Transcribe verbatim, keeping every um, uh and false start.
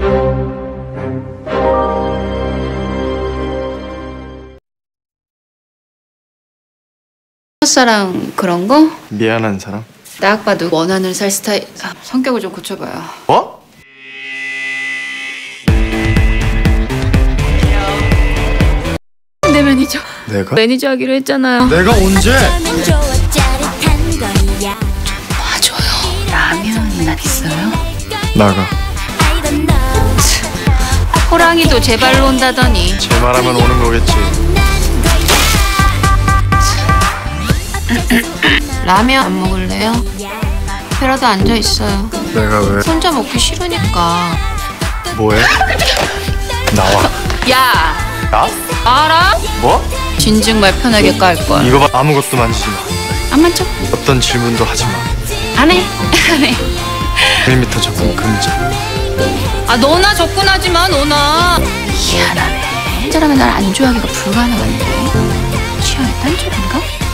첫사랑 그런 거? 미안한 사람? 딱 봐도 원하는 살 스타일. 아, 성격을 좀 고쳐봐요. 뭐? 내 매니저. 내가? 매니저 하기로 했잖아요. 내가 언제? 봐줘요. 라면 나 있어요? 나가. 호랑이도 제 발로 온다더니. 제 말하면 오는 거겠지. 라면 안 먹을래요? 회라도 앉아 있어요. 내가 왜? 혼자 먹기 싫으니까. 뭐해? 나와. 야, 나? 알아? 뭐? 진즉말 편하게 깔 걸. 이거 봐. 아무것도 만지지 마. 안 만져? 어떤 질문도 하지 마. 안 해. 안 해. 일 미터 접근 금지. 아, 너나 접근하지 마, 너나. 희한하네. 혼자라면 날 안 좋아하기가 불가능한데. 취향이 딴 쪽인가?